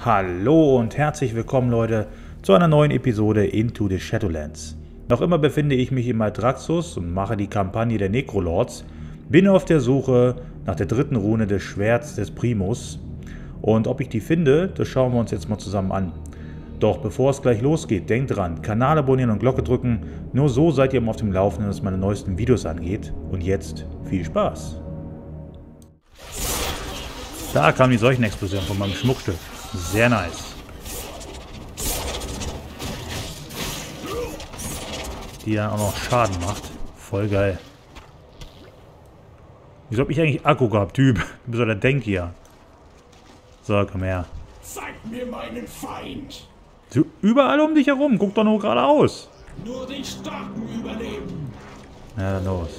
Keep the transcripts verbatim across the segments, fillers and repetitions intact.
Hallo und herzlich willkommen, Leute, zu einer neuen Episode Into the Shadowlands. Noch immer befinde ich mich in Maldraxxus und mache die Kampagne der Necrolords. Bin auf der Suche nach der dritten Rune des Schwerts des Primus. Und ob ich die finde, das schauen wir uns jetzt mal zusammen an. Doch bevor es gleich losgeht, denkt dran, Kanal abonnieren und Glocke drücken. Nur so seid ihr immer auf dem Laufenden, was meine neuesten Videos angeht. Und jetzt viel Spaß! Da kam die Seuchenexplosion von meinem Schmuckstück. Sehr nice. Die dann auch noch Schaden macht. Voll geil. Wieso hab ich eigentlich Akku gehabt, Typ? Du bist doch der Denkier. So, komm her. Zeig mir meinen Feind. So, überall um dich herum. Guck doch nur geradeaus. Nur die Starken überleben. Na, dann los.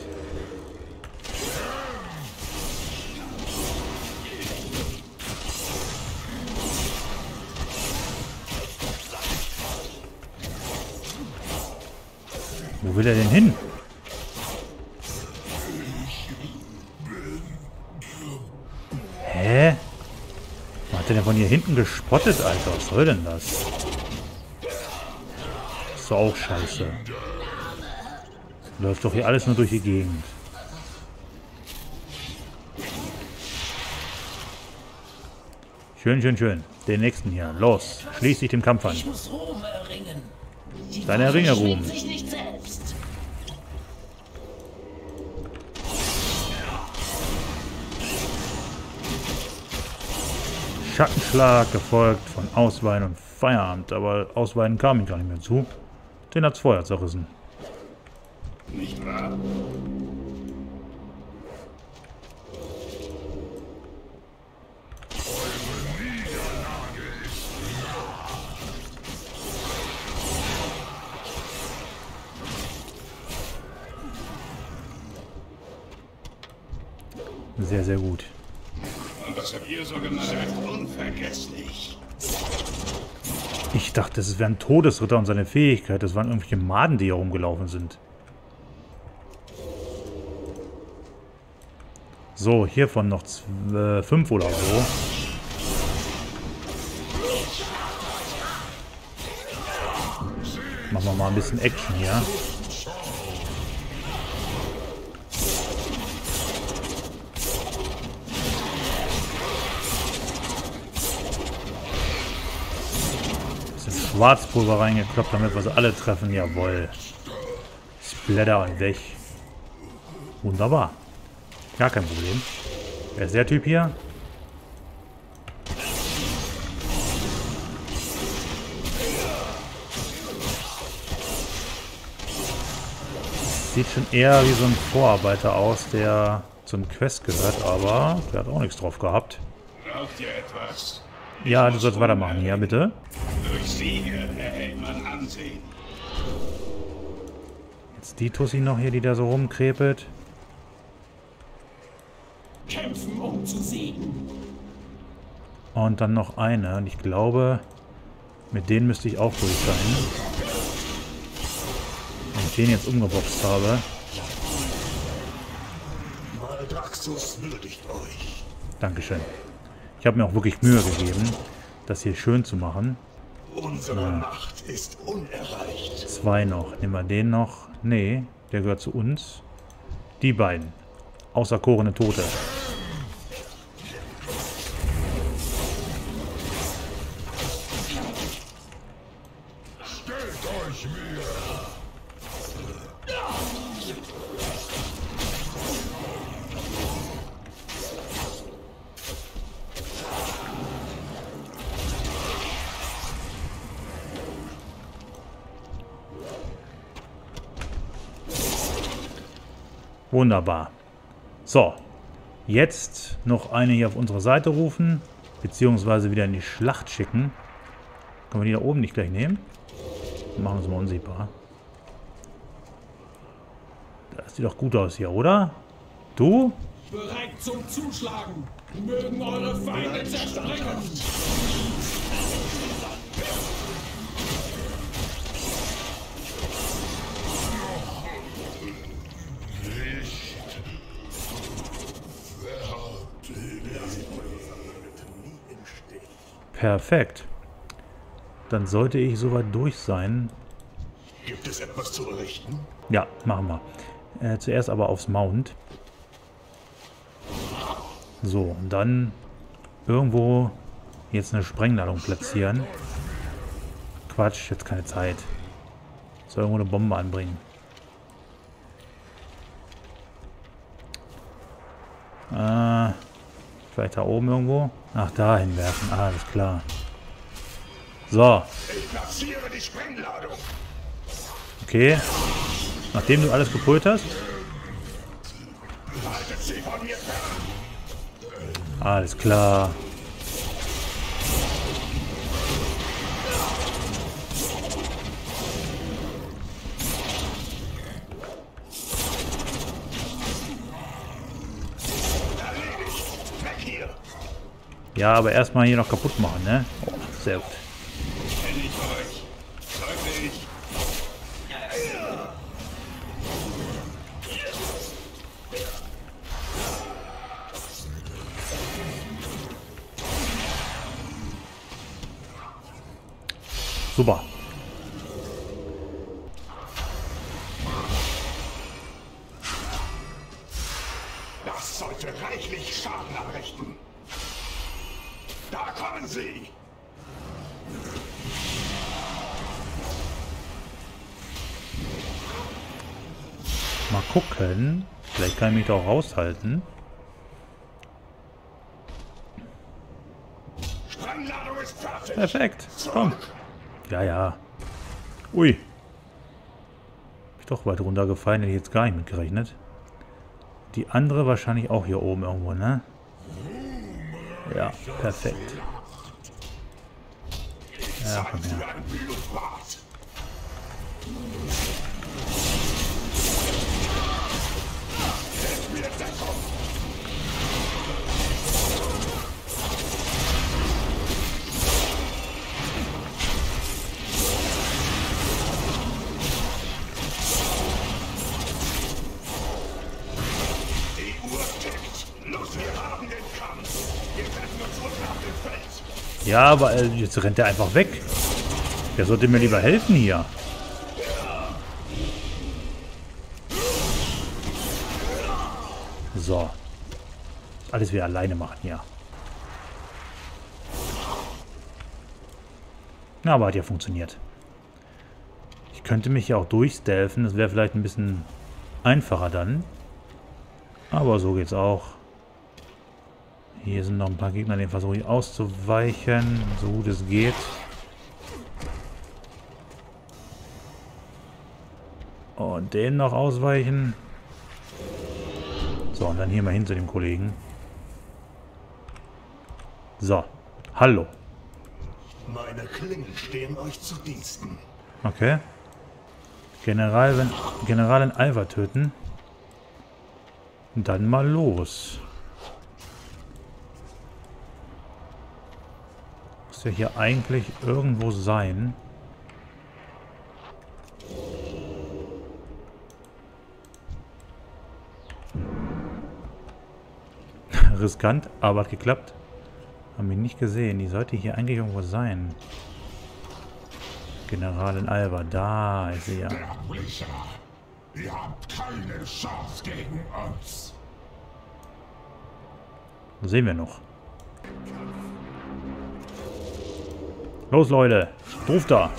Wo will er denn hin? Hä? Was hat der denn von hier hinten gespottet, Alter? Was soll denn das? Ist doch auch scheiße. Läuft doch hier alles nur durch die Gegend. Schön, schön, schön. Den nächsten hier. Los, schließ dich dem Kampf an. Ich muss Ruhm erringen. Die Deine Ringe Waffe ruhen. schwingt sich nicht selbst. Schattenschlag, gefolgt von Ausweihen und Feierabend. Aber Ausweihen kam ihm gar nicht mehr zu. Den hat's Feuer zerrissen. Nicht wahr? Sehr, sehr gut. Und was habt ihr so gemacht? Unvergesslich. Ich dachte, das wäre ein Todesritter und seine Fähigkeit. Das waren irgendwelche Maden, die hier rumgelaufen sind. So, hiervon noch zwei, fünf oder so. Machen wir mal ein bisschen Action hier. Schwarzpulver reingekloppt, damit wir sie alle treffen. Jawohl. Splatter und weg. Wunderbar. Gar kein Problem. Wer ist der Typ hier? Sieht schon eher wie so ein Vorarbeiter aus, der zum Quest gehört, aber der hat auch nichts drauf gehabt. Braucht ihr etwas? Ja, du sollst weitermachen. Ja, bitte. Durch Siege erhält man Ansehen. Jetzt die Tussi noch hier, die da so rumkrepelt. Kämpfen, um zu siegen. Und dann noch eine. Und ich glaube, mit denen müsste ich auch durch sein. Wenn ich den jetzt umgeboxt habe. Maldraxxus würdigt euch. Dankeschön. Ich habe mir auch wirklich Mühe gegeben, das hier schön zu machen. Unsere ja. Macht ist unerreicht. Zwei noch. Nehmen wir den noch. Nee, der gehört zu uns. Die beiden. Auserkorene Tote. Stellt euch mir. Wunderbar. So. Jetzt noch eine hier auf unsere Seite rufen. Beziehungsweise wieder in die Schlacht schicken. Können wir die da oben nicht gleich nehmen? Machen wir uns mal unsichtbar. Das sieht doch gut aus hier, oder? Du? Bereit zum Zuschlagen. Mögen eure Feinde zerspringen. Perfekt. Dann sollte ich soweit durch sein. Gibt es etwas zu berichten? Ja, machen wir. Äh, zuerst aber aufs Mount. So, und dann irgendwo jetzt eine Sprengladung platzieren. Quatsch, jetzt keine Zeit. Soll irgendwo eine Bombe anbringen. Äh, vielleicht da oben irgendwo? Ach, da hinwerfen. Ah, alles klar. So. Ich platziere die Sprengladung. Okay. Nachdem du alles gepult hast? Haltet sie von mir fern. Alles klar. Erledigt. Weg hier. Ja, aber erstmal hier noch kaputt machen, ne? Oh, sehr gut. Kenn ich euch. Sollte ich. Super. Das sollte reichlich Schaden anrichten. Da kommen sie. Mal gucken. Vielleicht kann ich mich da auch raushalten. Sprengladung ist fertig. Perfekt. Komm. Ja, ja. Ui. Bin ich doch weit runtergefallen, hätte ich jetzt gar nicht mitgerechnet. Die andere wahrscheinlich auch hier oben irgendwo, ne? Ja, perfekt. Ja, komm her. Ein Blutbad. Gebt mir Deckung. Die Uhr tickt. Los, wir haben den Kampf. Wir treffen uns unten auf dem Feld. Ja, aber äh, jetzt rennt er einfach weg. Der sollte mir lieber helfen hier. So. Alles wieder alleine machen hier. Na, aber hat ja funktioniert. Ich könnte mich ja auch durchstealthen. Das wäre vielleicht ein bisschen einfacher dann. Aber so geht's auch. Hier sind noch ein paar Gegner, denen versuche ich auszuweichen, so gut es geht. Und den noch ausweichen. So, und dann hier mal hin zu dem Kollegen. So, hallo. Meine Klingen stehen euch zu Diensten. Okay. General, wenn, Generalin Alva töten. Und dann mal los. Muss ja hier eigentlich irgendwo sein. Riskant, aber hat geklappt. Haben wir nicht gesehen. Die sollte hier eigentlich irgendwo sein. Generalin Alva, da ist sie ja. Sterblicher, ihr habt keine Chance gegen uns. Sehen wir noch. Los, Leute. Ruf da.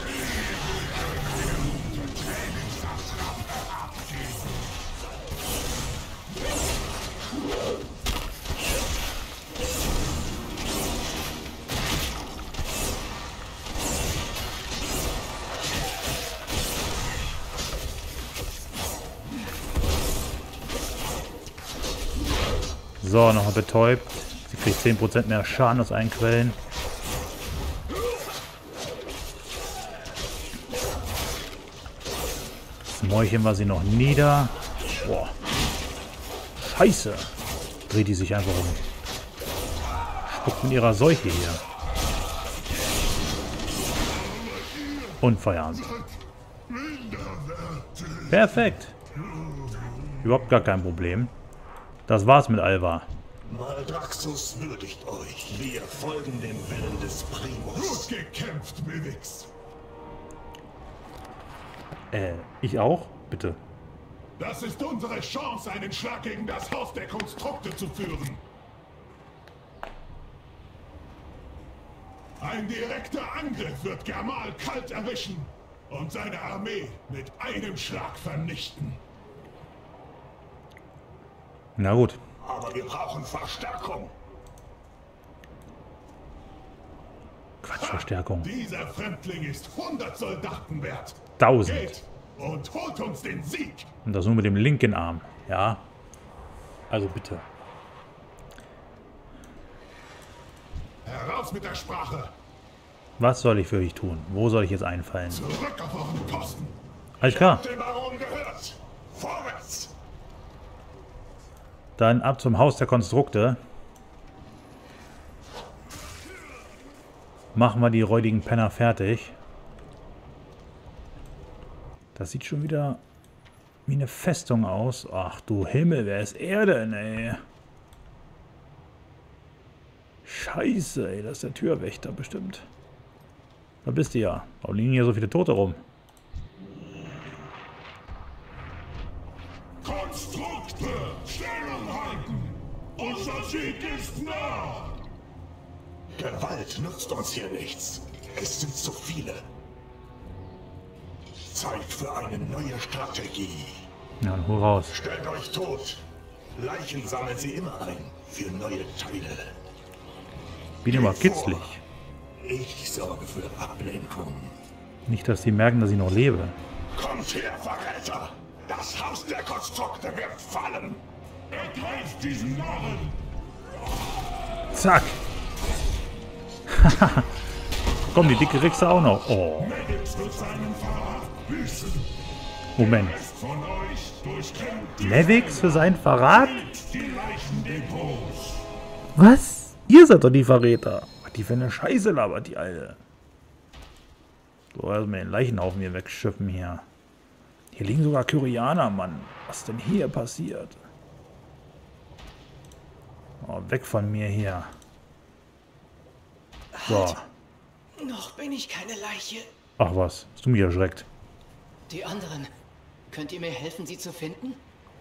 So, nochmal betäubt. Sie kriegt zehn Prozent mehr Schaden aus allen Quellen. Das Mäulchen war sie noch nieder. Boah. Scheiße. Dreht die sich einfach um. Spuckt mit ihrer Seuche hier. Und Feierabend. Perfekt. Überhaupt gar kein Problem. Das war's mit Alva. Maldraxxus würdigt euch. Wir folgen dem Willen des Primus. Gut gekämpft, Mivix. Äh, ich auch? Bitte. Das ist unsere Chance, einen Schlag gegen das Haus der Konstrukte zu führen. Ein direkter Angriff wird Gamal kalt erwischen und seine Armee mit einem Schlag vernichten. Na gut. Aber wir brauchen Verstärkung. Quatsch, Verstärkung. Dieser Fremdling ist hundert Soldaten wert. Tausend. Geht und holt uns den Sieg. Und das nur mit dem linken Arm. Ja. Also bitte. Heraus mit der Sprache. Was soll ich für dich tun? Wo soll ich jetzt einfallen? Zurück auf euren Posten. Alles klar. Den Baron gehört. Vorwärts. Dann ab zum Haus der Konstrukte. Machen wir die räudigen Penner fertig. Das sieht schon wieder wie eine Festung aus. Ach du Himmel, wer ist er denn, ey? Scheiße, ey, das ist der Türwächter bestimmt. Da bist du ja. Warum liegen hier so viele Tote rum? Konstrukte, Stellung halten! Unser Sieg ist nah! Gewalt nutzt uns hier nichts. Es sind zu viele. Zeit für eine neue Strategie. Ja, dann hol raus. Stellt euch tot. Leichen sammeln sie immer ein für neue Teile. Bin immer kitzlig. Ich sorge für Ablenkung. Nicht, dass die merken, dass ich noch lebe. Kommt her, Verräter! Das Haus der Konstrukte wird fallen! Ergreift diesen Narren! Zack! Komm, die dicke kriegst du auch noch. Oh. Mevix wird seinen Verrat büßen. Moment. Der Rest von euch durchkämmt die Mevix für seinen Verrat? die Leichendepots. Was? Ihr seid doch die Verräter. Was die für eine Scheiße labert, die Alte. So, erstmal den Leichenhaufen hier wegschiffen hier. Hier liegen sogar Kyrianer, Mann. Was ist denn hier passiert? Oh, weg von mir hier. So. Halt. Noch bin ich keine Leiche. Ach was, hast du mich erschreckt. Die anderen. Könnt ihr mir helfen, sie zu finden?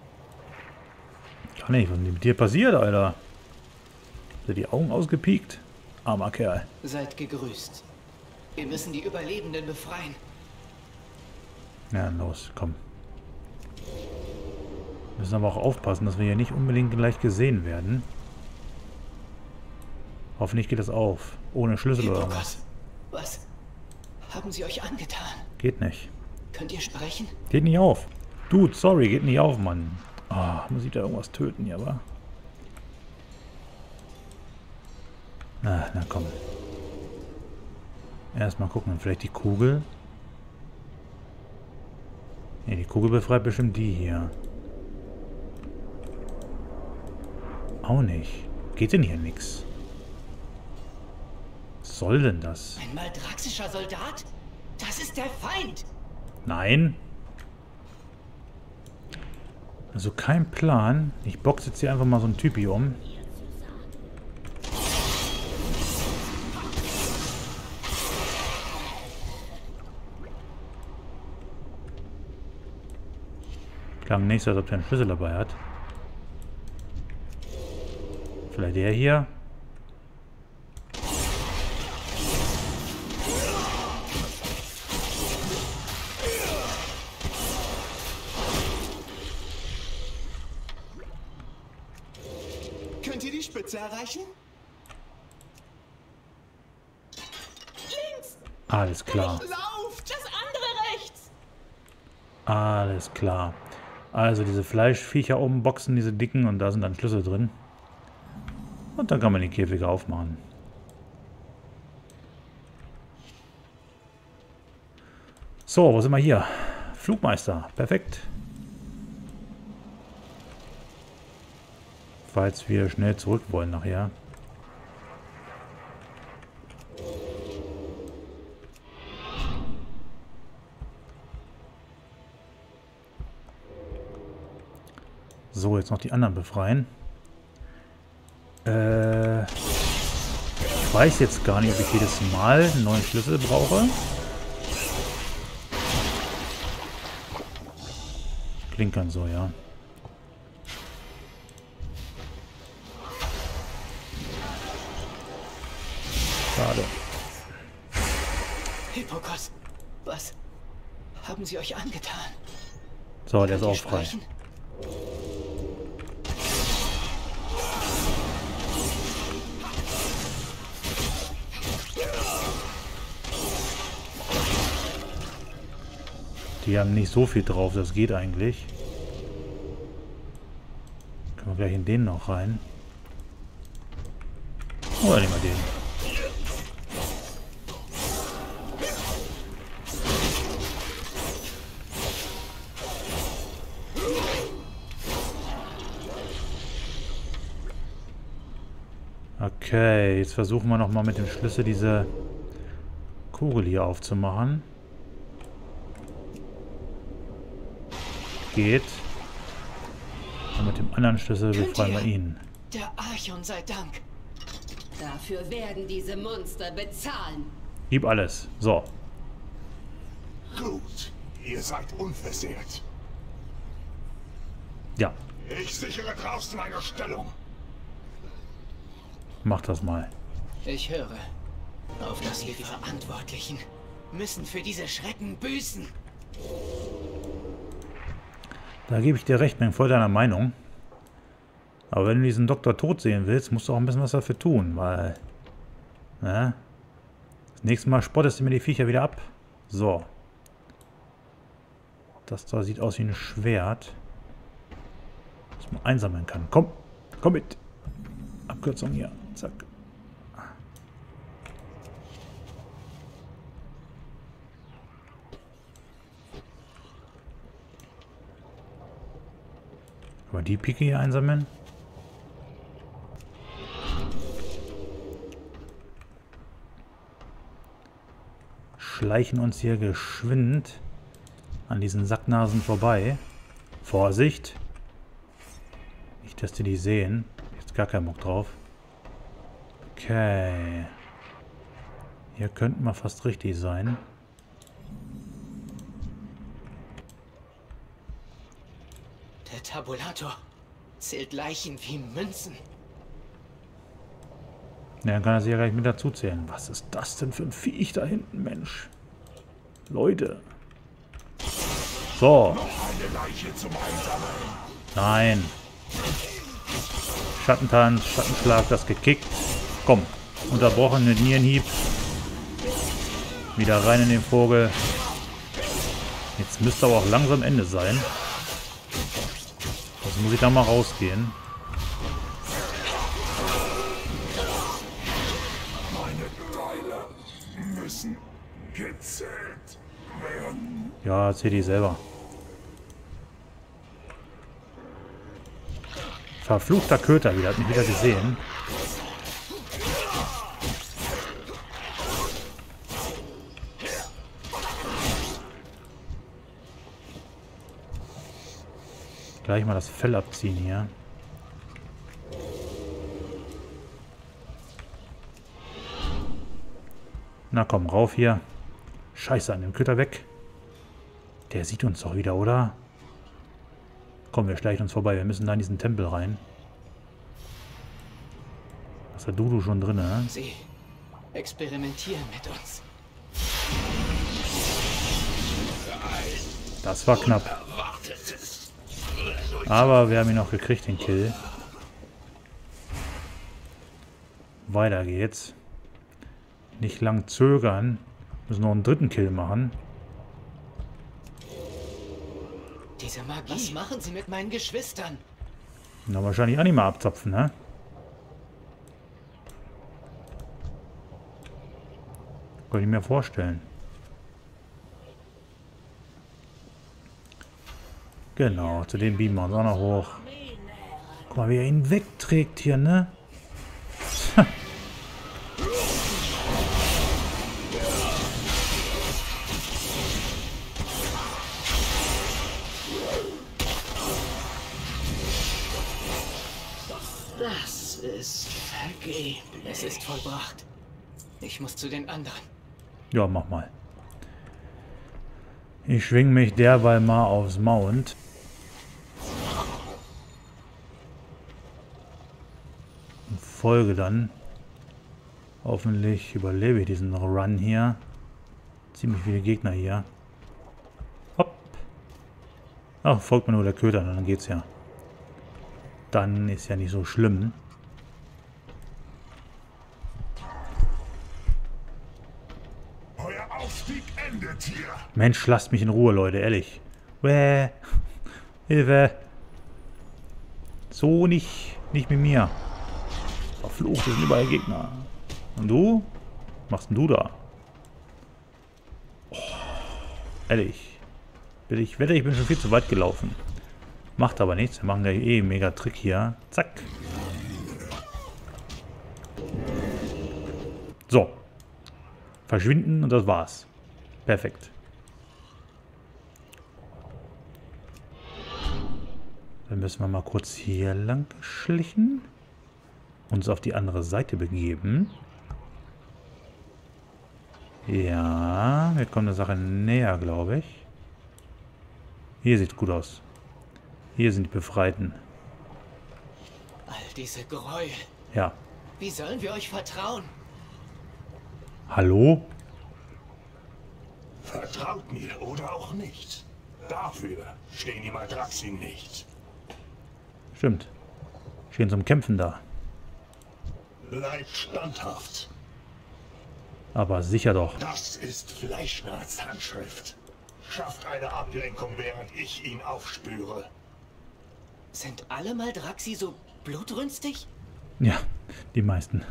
Kann nicht, was ist denn mit dir passiert, Alter? Hast du die Augen ausgepiekt? Armer Kerl. Seid gegrüßt. Wir müssen die Überlebenden befreien. Ja, los, komm. Müssen aber auch aufpassen, dass wir hier nicht unbedingt gleich gesehen werden. Hoffentlich geht das auf. Ohne Schlüssel oder was. Was haben sie euch angetan? Geht nicht. Könnt ihr sprechen? Geht nicht auf. Dude, sorry, geht nicht auf, Mann. Ah, muss ich da irgendwas töten hier, wa? Na, na komm. Erstmal gucken, vielleicht die Kugel. Ne, die Kugel befreit bestimmt die hier. Auch nicht. Geht denn hier nichts? Was soll denn das? Ein maldraxischer Soldat? Das ist der Feind! Nein. Also kein Plan. Ich boxe jetzt hier einfach mal so einen Typi um. Klang nicht so, als ob der einen Schlüssel dabei hat. Vielleicht der hier. Könnt ihr die Spitze erreichen? Links! Alles klar. Lauft! Das andere rechts! Alles klar. Also diese Fleischviecher oben boxen, diese dicken, und da sind dann Schlüssel drin. Und dann kann man die Käfige aufmachen. So, wo sind wir hier? Flugmeister, perfekt. Falls wir schnell zurück wollen nachher. So, jetzt noch die anderen befreien. Äh, ich weiß jetzt gar nicht, ob ich jedes Mal einen neuen Schlüssel brauche. Klingt dann so, ja. Schade. Hippokos, was haben sie euch angetan? So, der ist Könnt auch ihr frei. sprechen? Die haben nicht so viel drauf, das geht eigentlich. Können wir gleich in den noch rein. Oder nehmen wir den. Okay, jetzt versuchen wir nochmal mit dem Schlüssel diese Kugel hier aufzumachen. Geht. Und mit dem anderen Schlüssel befreien wir ihn. Der Archon sei Dank. Dafür werden diese Monster bezahlen. Gib alles. So. Gut, ihr seid unversehrt. Ja, Ich sichere draußen eine Stellung. mach das mal. Ich höre. Auf das die Verantwortlichen müssen für diese Schrecken büßen. Da gebe ich dir recht, bin voll deiner Meinung. Aber wenn du diesen Doktor tot sehen willst, musst du auch ein bisschen was dafür tun, weil... Ne? Das nächste Mal spottest du mir die Viecher wieder ab. So. Das da sieht aus wie ein Schwert. Das man einsammeln kann. Komm, komm mit. Abkürzung hier. Zack. Aber die Pike hier einsammeln? Schleichen uns hier geschwind an diesen Sacknasen vorbei. Vorsicht! Nicht, dass die die sehen. Jetzt gar keinen Bock drauf. Okay. Hier könnten wir fast richtig sein. Der Tabulator zählt Leichen wie Münzen. Ja, dann kann er sich ja gleich mit dazu zählen. Was ist das denn für ein Viech da hinten, Mensch? Leute. So. Eine Leiche zum Einsammeln. Nein. Schattentanz, Schattenschlag, das gekickt. Komm. Unterbrochen mit Nierenhieb. Wieder rein in den Vogel. Jetzt müsste aber auch langsam Ende sein. Also muss ich da mal rausgehen. Meine Teile müssen gezählt werden. Ja, erzähl die selber. Verfluchter Köter wieder, hat mich wieder gesehen. Gleich mal das Fell abziehen hier. Na komm, rauf hier. Scheiße, an dem Köter weg. Der sieht uns doch wieder, oder? Komm, wir schleichen uns vorbei. Wir müssen da in diesen Tempel rein. Was hat Dudu schon drin, ne? Sie experimentieren mit uns. Das war knapp. Aber wir haben ihn noch gekriegt, den Kill. Weiter geht's. Nicht lang zögern. Müssen noch einen dritten Kill machen. Diese Magie. Was machen sie mit meinen Geschwistern? Na, wahrscheinlich auch nicht mal abzapfen, ne? Könnte ich mir vorstellen. Genau, zu dem beamen wir uns auch noch hoch. Guck mal, wie er ihn wegträgt hier, ne? Das Alles vergeblich. Es ist vollbracht. Ich muss zu den anderen. Ja, mach mal. Ich schwing mich derweil mal aufs Mount. Und folge dann. Hoffentlich überlebe ich diesen Run hier. Ziemlich viele Gegner hier. Hopp. Ach, folgt mir nur der Köter, dann geht's ja. Dann ist ja nicht so schlimm. Euer Aufstieg endet hier. Mensch, lasst mich in Ruhe, Leute, ehrlich. Bäh. Hilfe. So nicht, nicht mit mir. Verflucht, das sind überall Gegner. Und du? Was machst denn du da? Oh, ehrlich. Ich wette, ich bin schon viel zu weit gelaufen. Macht aber nichts. Wir machen gleich eh einen mega Trick hier. Zack. So. Verschwinden und das war's. Perfekt. Dann müssen wir mal kurz hier lang schlichen. Uns auf die andere Seite begeben. Ja, wir kommen der Sache näher, glaube ich. Hier sieht gut aus. Hier sind die Befreiten. All diese Gräuel. Ja. Wie sollen wir euch vertrauen? Hallo? Vertraut mir oder auch nicht. Dafür stehen die Maldraxi nicht. Stimmt. Stehen zum Kämpfen da. Bleibt standhaft. Aber sicher doch. Das ist Fleischnards Handschrift. Schafft eine Ablenkung, während ich ihn aufspüre. Sind alle Maldraxi so blutrünstig? Ja, die meisten.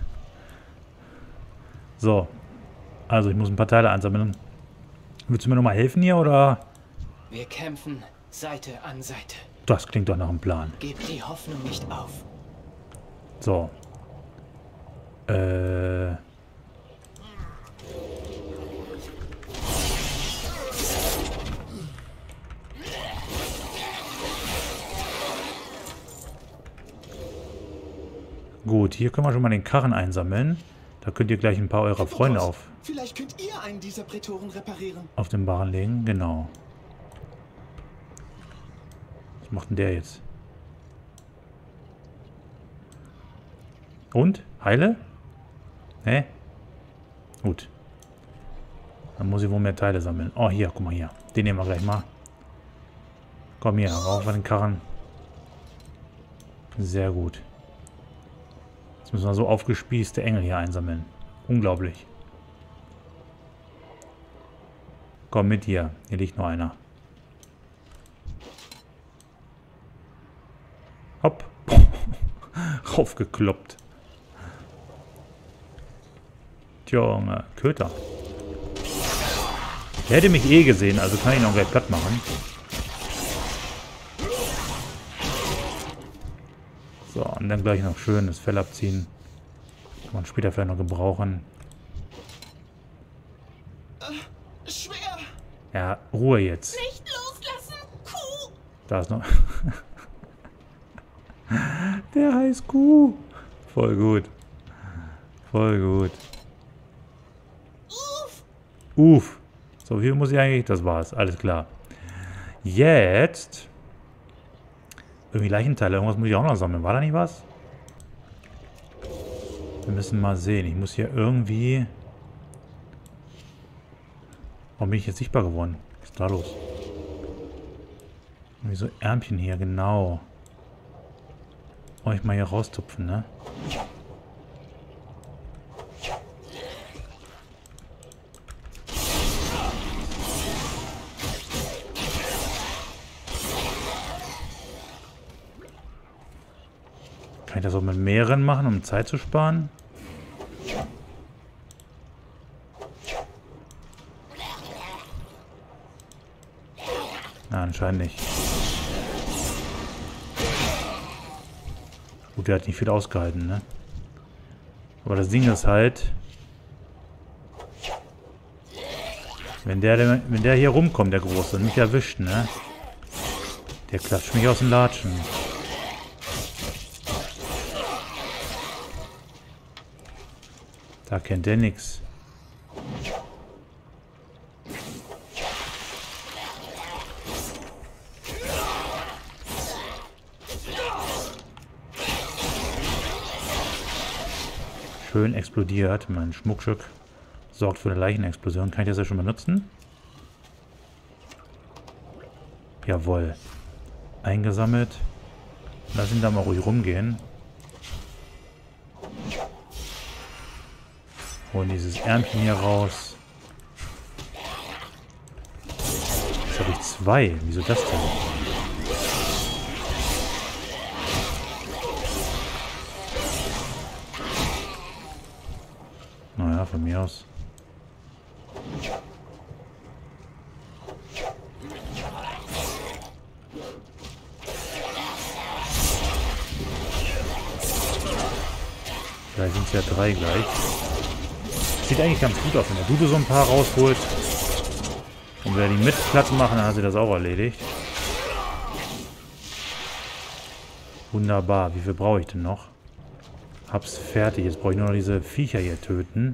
So. Also ich muss ein paar Teile einsammeln. Willst du mir nochmal helfen hier, oder? Wir kämpfen Seite an Seite. Das klingt doch nach einem Plan. Gebt die Hoffnung nicht auf. So. Äh... Gut, hier können wir schon mal den Karren einsammeln. Da könnt ihr gleich ein paar eurer Freunde auf, Vielleicht könnt ihr einen dieser Prätoren reparieren. auf den Barren legen. Genau. Was macht denn der jetzt? Und? Heile? Hä? Gut. Dann muss ich wohl mehr Teile sammeln. Oh, hier, guck mal hier. Den nehmen wir gleich mal. Komm hier, rauf an den Karren. Sehr gut. Jetzt müssen wir so aufgespießte Engel hier einsammeln. Unglaublich. Komm mit hier. Hier liegt noch einer. Hopp. Raufgekloppt. Junge, Köter. Der hätte mich eh gesehen, also kann ich ihn auch gleich platt machen. So, und dann gleich noch schön das Fell abziehen. Kann man später vielleicht noch gebrauchen. Äh, schwer. Ja, Ruhe jetzt. Nicht loslassen, Kuh! Da ist noch... Der heißt Kuh. Voll gut. Voll gut. Uff! Uff. So viel muss ich eigentlich... Das war's. Alles klar. Jetzt... Irgendwie Leichenteile. Irgendwas muss ich auch noch sammeln. War da nicht was? Wir müssen mal sehen. Ich muss hier irgendwie... Warum bin ich jetzt sichtbar geworden? Was ist da los? Irgendwie so Ärmchen hier. Genau. Brauche ich mal hier raustupfen, ne? Kann ich das auch mit mehreren machen, um Zeit zu sparen? Na, anscheinend nicht. Gut, der hat nicht viel ausgehalten, ne? Aber das Ding ist halt... Wenn der, wenn der hier rumkommt, der Große, und mich erwischt, ne? Der klatscht mich aus den Latschen. Da kennt er nix. Schön explodiert. Mein Schmuckstück sorgt für eine Leichenexplosion. Kann ich das ja schon benutzen? Jawohl. Eingesammelt. Lass ihn da mal ruhig rumgehen. Holen dieses Ärmchen hier raus. Jetzt habe ich zwei. Wieso das denn? Naja, von mir aus. Vielleicht sind es ja drei gleich. Sieht eigentlich ganz gut aus, wenn der Dude so ein paar rausholt. Und wir die mit platt machen, dann hat sie das auch erledigt. Wunderbar. Wie viel brauche ich denn noch? Hab's fertig. Jetzt brauche ich nur noch diese Viecher hier töten.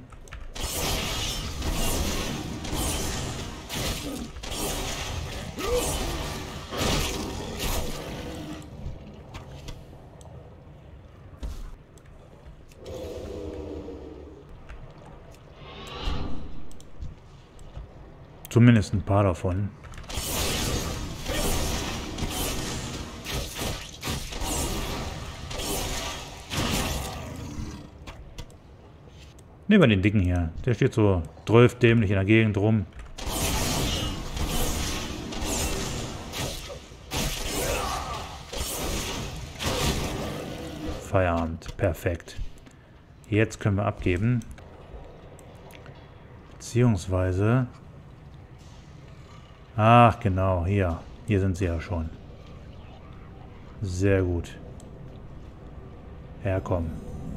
Zumindest ein paar davon. Nehmen wir den Dicken hier. Der steht so dämlich in der Gegend rum. Feierabend. Perfekt. Jetzt können wir abgeben. Beziehungsweise... Ach, genau, hier. Hier sind sie ja schon. Sehr gut. Herkommen.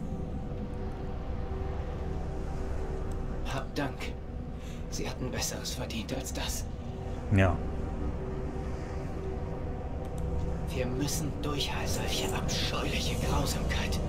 Hab Dank. Sie hatten Besseres verdient als das. Ja. Wir müssen durch all solche abscheuliche Grausamkeit.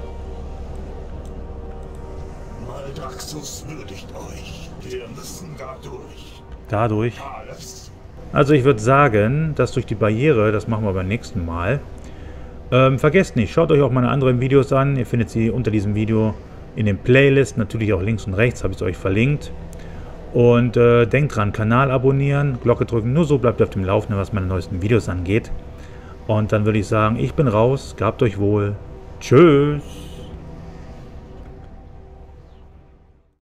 Maldraxxus würdigt euch. Wir müssen dadurch. Dadurch. Alles. Also ich würde sagen, dass durch die Barriere, das machen wir beim nächsten Mal. Ähm, vergesst nicht, schaut euch auch meine anderen Videos an. Ihr findet sie unter diesem Video in den Playlist. Natürlich auch links und rechts habe ich es euch verlinkt. Und äh, denkt dran, Kanal abonnieren, Glocke drücken. Nur so bleibt ihr auf dem Laufenden, was meine neuesten Videos angeht. Und dann würde ich sagen, ich bin raus. Gehabt euch wohl. Tschüss.